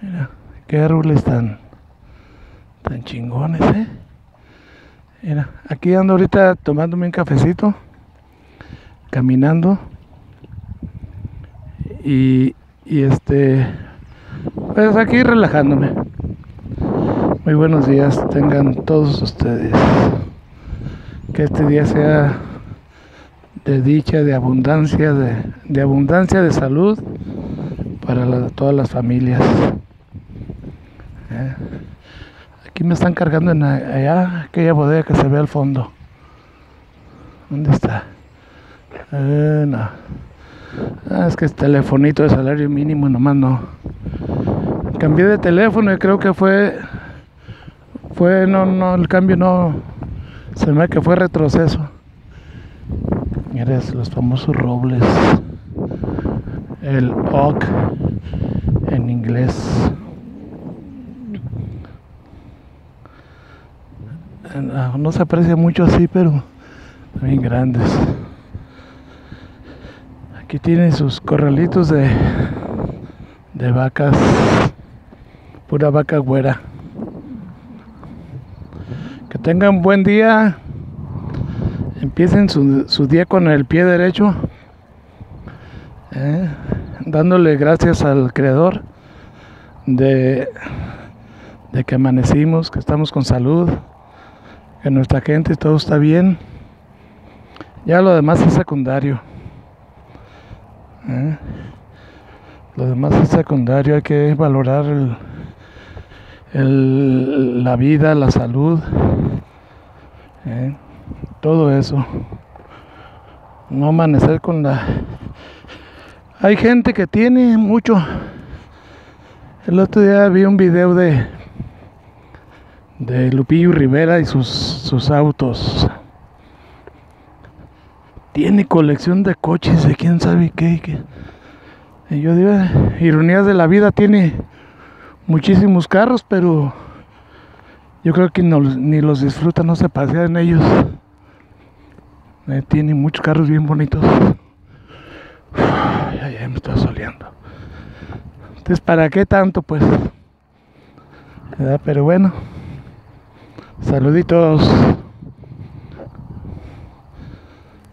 Mira, qué árboles tan chingones, Mira, aquí ando ahorita tomándome un cafecito, caminando y pues aquí relajándome. Muy buenos días tengan todos ustedes. Que este día sea de dicha, de abundancia, de salud para todas las familias. Aquí me están cargando en allá, aquella bodega que se ve al fondo. ¿Dónde está? No. Es que es telefonito de salario mínimo, nomás no. Cambié de teléfono y creo que no, el cambio no, se me ve que fue retroceso. Mira, los famosos robles, el oak en inglés. No se aprecia mucho así, pero bien grandes. Aquí tienen sus corralitos de vacas, pura vaca güera. Que tengan buen día, empiecen su día con el pie derecho, dándole gracias al Creador de que amanecimos, que estamos con salud, que nuestra gente todo está bien. Ya lo demás es secundario. Lo demás es secundario, hay que valorar la vida, la salud, todo eso. No amanecer con la... Hay gente que tiene mucho. El otro día vi un video de Lupillo Rivera y sus autos. Tiene colección de coches de quién sabe qué. Y yo digo, ironías de la vida, tiene muchísimos carros, pero yo creo que ni los disfruta, no se pasea en ellos. Tiene muchos carros bien bonitos. Ya me estoy soleando. Entonces, ¿para qué tanto, pues? Pero bueno, saluditos.